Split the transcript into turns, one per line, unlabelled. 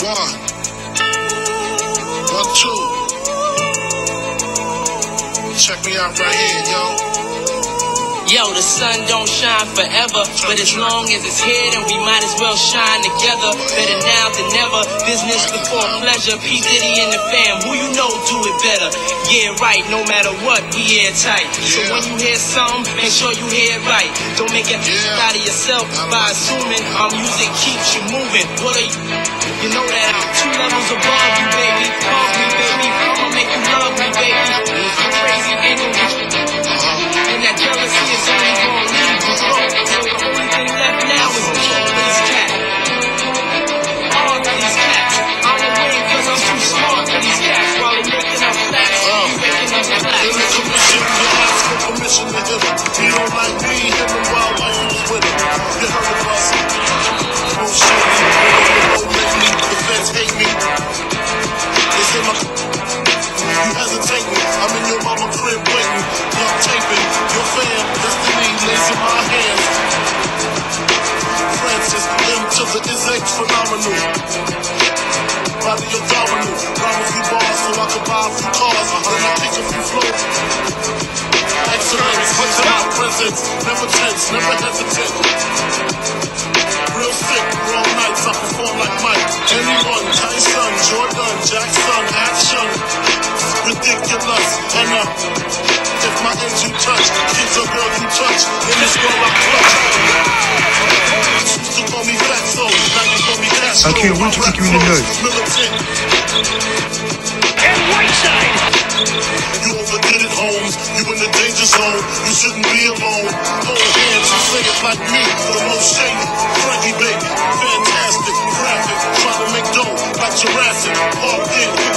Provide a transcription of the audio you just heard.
One, 2. Check me out right here, yo.
Yo, the sun don't shine forever, but as long as it's here, then we might as well shine together. Better now than never, business before pleasure. P. Diddy and the fam, who you know do it better. Yeah, right, no matter what, we airtight. So when you hear something, make sure you hear it right. Don't make it out of yourself by assuming our music keeps you moving. What are you? You know that I'm 2 levels above you, baby. Love me, baby. I'ma make you love me, baby. I'm crazy, ain't and that jealousy is only gonna leave you broke. So the only thing left now is all these cats. All these cats. I'm away cause I'm too smart for these cats. While they're making us flat, you making us flat.
In the commission, you ask for permission to hit him. He don't like me, him and wild life was with him. You heard of us. No shit, you won't make me. The feds hate me. They say you hesitate me. I'm in your mama crib waiting. Young taping. Your fam, destiny lays in my hands. Francis, M to the is phenomenal. Body abdominal. Rhyme a few bars so I can buy a few cars. Then I pick a few flows. Excellence, what's my presence? Never tense, never hesitant. Real sick, raw nights, I perform like Mike. Anyone, Tyson, Jordan, Jackson, action. Ridiculous, and if my ends you touch, kids or girls you touch, in this world I clutch. Used to call me Fatso, now you call me Castro.
Okay, I want to take you in the nose.
Militant.
And Whiteside.
You overdid it, Holmes. You in the danger zone. You shouldn't be alone. Hold hands and say it like me. The most shady, Frankie baby, fantastic, graphic, trying to make dough like Jurassic. Parked in.